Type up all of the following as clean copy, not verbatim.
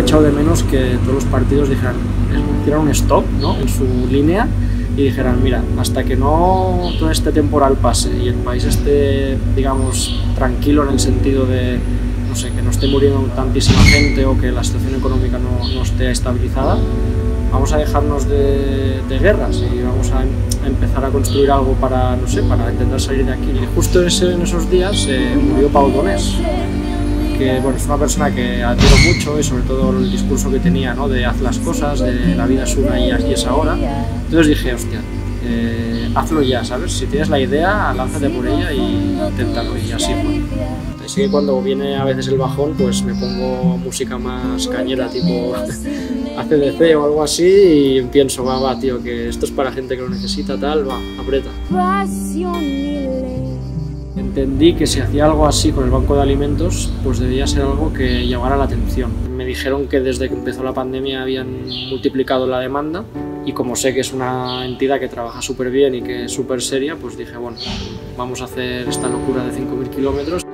echado de menos que todos los partidos dijeran, hicieran un stop, ¿no?, en su línea y dijeran, mira, hasta que no todo este temporal pase y el país esté, digamos, tranquilo en el sentido de, no sé, que no esté muriendo tantísima gente o que la situación económica no esté estabilizada, vamos a dejarnos de guerras y vamos a empezar a construir algo para, no sé, para intentar salir de aquí. Y justo en esos días murió Pau Donés, que bueno, es una persona que admiro mucho y sobre todo el discurso que tenía, ¿no?, de haz las cosas, de la vida es una y aquí es ahora. Entonces dije, hostia, hazlo ya, ¿sabes? Si tienes la idea, lánzate por ella y inténtalo, y así fue. Así que cuando viene a veces el bajón, pues me pongo música más cañera, tipo AC/DC o algo así, y pienso, va, tío, que esto es para gente que lo necesita, tal, va, aprieta. Entendí que si hacía algo así con el banco de alimentos, pues debía ser algo que llamara la atención. Me dijeron que desde que empezó la pandemia habían multiplicado la demanda, y como sé que es una entidad que trabaja súper bien y que es súper seria, pues dije, bueno, vamos a hacer esta locura de 5.000 kilómetros.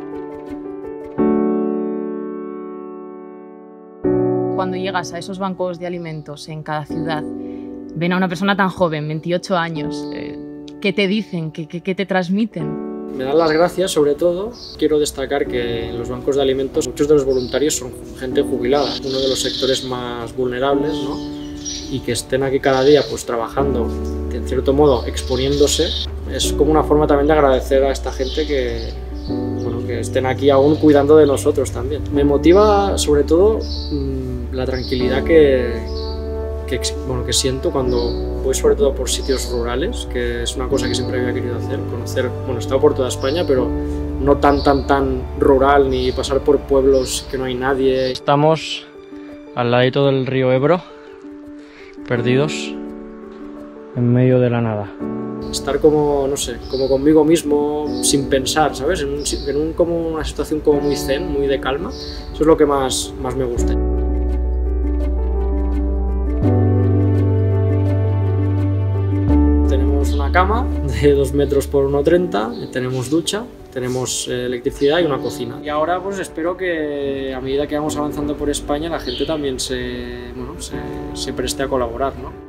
Cuando llegas a esos bancos de alimentos en cada ciudad, ven a una persona tan joven, 28 años, ¿qué te dicen? ¿Qué te transmiten? Me dan las gracias, sobre todo. Quiero destacar que en los bancos de alimentos muchos de los voluntarios son gente jubilada, uno de los sectores más vulnerables, ¿no? Y que estén aquí cada día pues trabajando, en cierto modo exponiéndose, es como una forma también de agradecer a esta gente que, bueno, que estén aquí aún cuidando de nosotros también. Me motiva sobre todo la tranquilidad que siento cuando voy, sobre todo por sitios rurales, que es una cosa que siempre había querido hacer, conocer, bueno, he estado por toda España, pero no tan rural, ni pasar por pueblos que no hay nadie. Estamos al ladito del río Ebro, perdidos en medio de la nada. Estar como, no sé, como conmigo mismo, sin pensar, ¿sabes? Como una situación como muy zen, muy de calma. Eso es lo que más me gusta. Tenemos una cama de 2 metros por 1,30, tenemos ducha, tenemos electricidad y una cocina. Y ahora pues espero que a medida que vamos avanzando por España la gente también se preste a colaborar, ¿no?